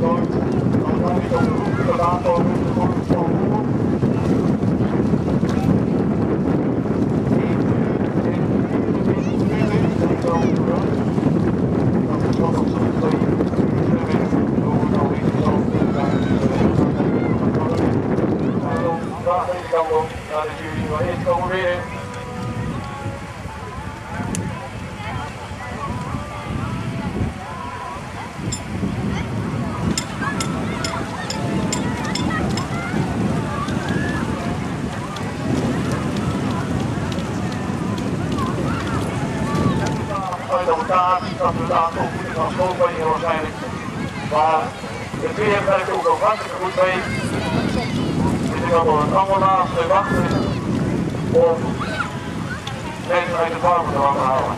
Dat we het aantal voeten van schoolbenen waarschijnlijk. Maar het weer werkt ook nog hartstikke goed mee. Dus ik had al het allemaal naast wachten om deze uit de farmen te laten halen.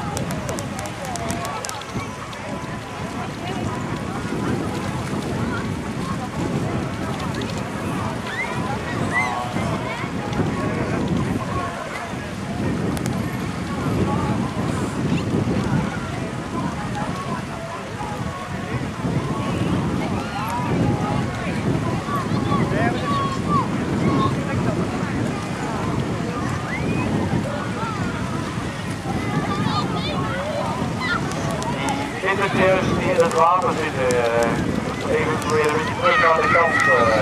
Die in het water zitten, even proberen een beetje terug naar de kant.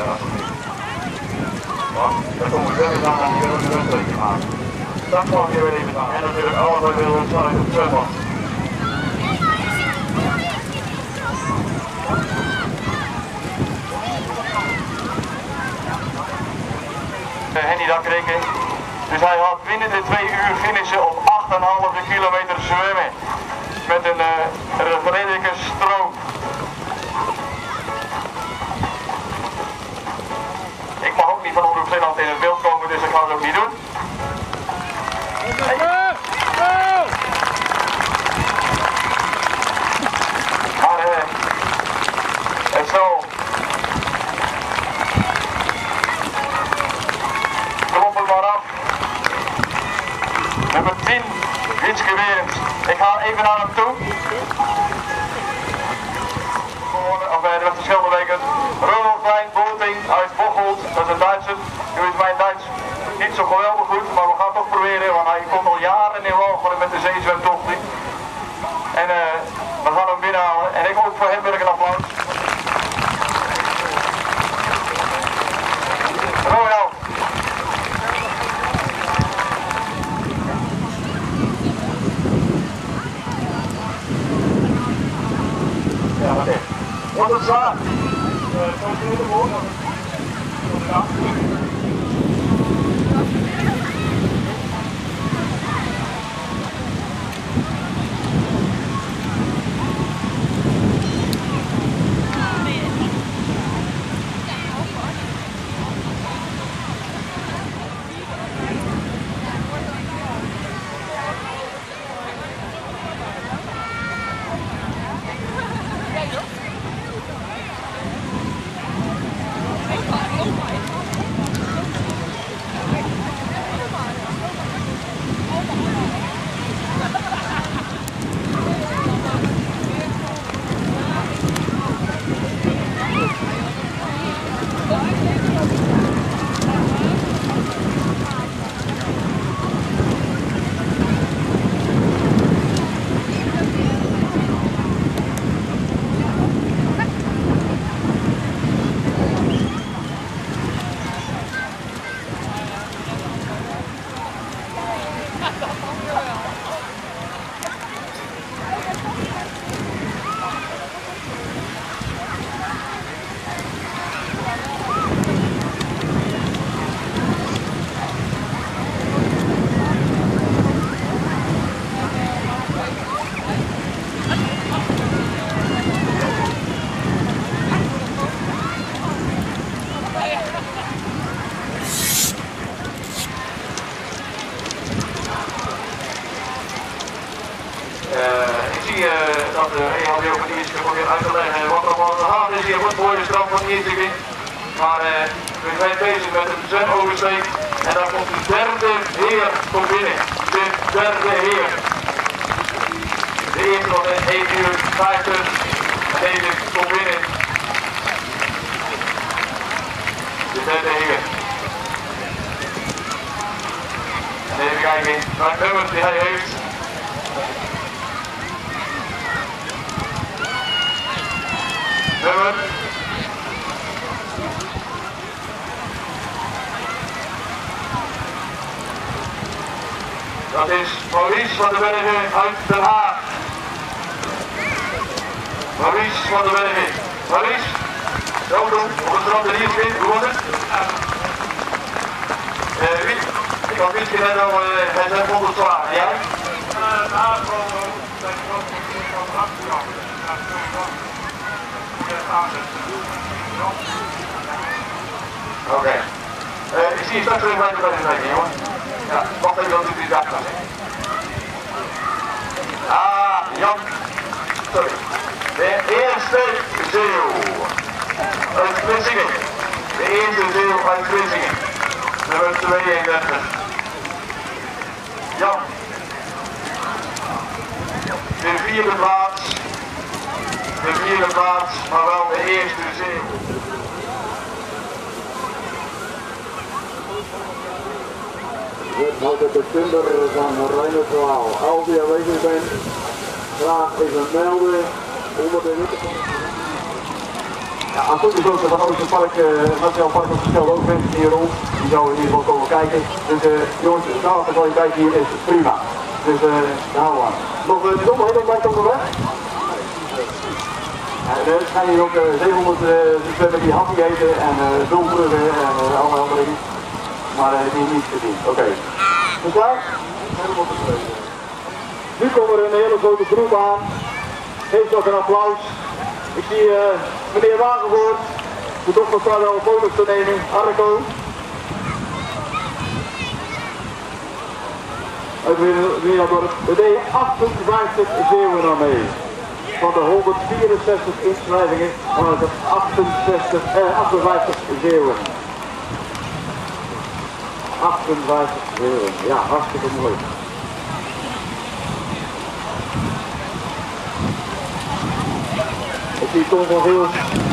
Dan komen we verder aan en die willen we een rustje maken. Dat mag je weer even aan. En natuurlijk alles wat we willen vanuit het zwembad. Henny Dakreken. Dus hij had binnen de 2 uur finishen op 8,5 kilometer zwemmen. Met een redelijke stroom. Ik mag ook niet van Omroep Zeeland in het beeld komen, dus ik ga het ook niet doen. Maar het zal kloppen maar af. Nummer 10, Witske Werens. Ik ga even naar hem toe. Of bij de Westerscheldeweken. Ronald Klein, Boting uit Bocholt. Dat is een Duitser. Nu is mijn Duits niet zo geweldig goed, maar we gaan het toch proberen. Want hij komt al jaren in Walcheren met de zeezwemtocht. En we gaan hem binnenhalen. En ik ook voor hem wil ik een applaus. Ronald. Ja, wat is? Wat is dat? Dat Jan Joker die is geprobeerd uit te leggen wat er allemaal aan de hand is hier wordt mooi de strand van Niersing. Maar we zijn bezig met een zwemoversteek en daar komt de derde heer tot binnen. De derde heer. De eerste was in 1 uur 50 en deze komt binnen naar het nummer die hij heeft. Nummer. Dat is Maurice van der Bergen uit Den Haag. Maurice van der Bergen. Maurice, welkom op het strand en hier is gewonnen. Wie? Ik had niet gezegd dat hij zijn vond het zwaar. Jij? Oké. Ik zie je straks weer bij de wedstrijd, jongen. Ja, wacht even dat ik die dag kan zeggen. Jan. Sorry. De eerste zeeuw uit Vlissingen. De eerste zeeuw uit Vlissingen. Nummer 32. Jan. De vierde plaats. De vierde plaats, maar wel de eerste zeeuw. Wethouder de Timber van Rijnenverhaal. Als u aanwezig bent, graag even melden onder de witte. Ja, als het is ook van Oosterse Park, Nationaal Park op zichzelf ook mensen hier rond. Die zouden in ieder geval komen kijken. Dus jongens, de kwaliteit hier is prima. Dus daar houden we aan. Nog de domheid blijft onderweg. Er zijn hier ook 700 zwemmen die happy eten en zulbruggen en allemaal andere dingen. Maar die is niet gezien. Oké. Is klaar? Helemaal tevreden. Nu komt er een hele grote groep aan. Geef nog een applaus. Ik zie meneer Wagenvoort. De dochter staat al foto's te nemen. Arco. Uit Wereldorp. We deden 58 zeeuwen aan mee. Van de 164 inschrijvingen waren er 58 zeeuwen. 58 zeeuwen. Ja, hartstikke mooi. Ik zie Tom van Giels.